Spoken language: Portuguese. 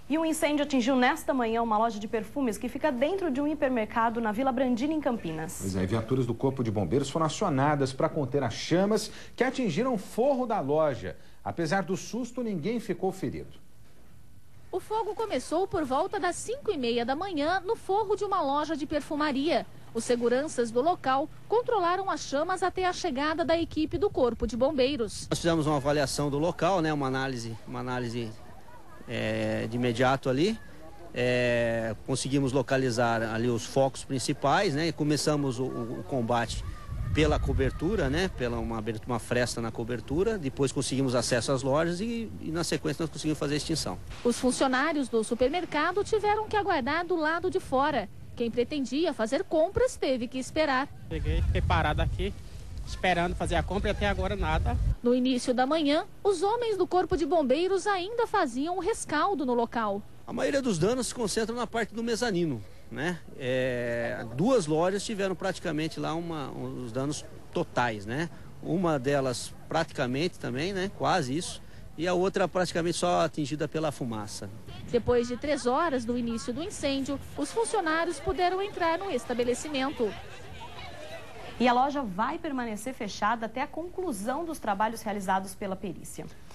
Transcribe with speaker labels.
Speaker 1: E um incêndio atingiu nesta manhã uma loja de perfumes que fica dentro de um hipermercado na Vila Brandina, em Campinas.
Speaker 2: Pois é, viaturas do Corpo de Bombeiros foram acionadas para conter as chamas que atingiram o forro da loja. Apesar do susto, ninguém ficou ferido.
Speaker 3: O fogo começou por volta das 5h30 da manhã no forro de uma loja de perfumaria. Os seguranças do local controlaram as chamas até a chegada da equipe do Corpo de Bombeiros.
Speaker 4: Nós fizemos uma avaliação do local, né, uma análise de imediato ali. Conseguimos localizar ali os focos principais, né, e começamos o combate pela cobertura, né, pela uma fresta na cobertura. Depois conseguimos acesso às lojas e na sequência nós conseguimos fazer a extinção.
Speaker 3: Os funcionários do supermercado tiveram que aguardar do lado de fora. Quem pretendia fazer compras teve que esperar.
Speaker 5: Fiquei parado aqui, esperando fazer a compra e até agora nada.
Speaker 3: No início da manhã, os homens do Corpo de Bombeiros ainda faziam o rescaldo no local.
Speaker 4: A maioria dos danos se concentra na parte do mezanino, né? Duas lojas tiveram praticamente lá os danos totais, né? Uma delas praticamente também, né? Quase isso. E a outra praticamente só atingida pela fumaça.
Speaker 3: Depois de 3 horas do início do incêndio, os funcionários puderam entrar no estabelecimento.
Speaker 1: E a loja vai permanecer fechada até a conclusão dos trabalhos realizados pela perícia.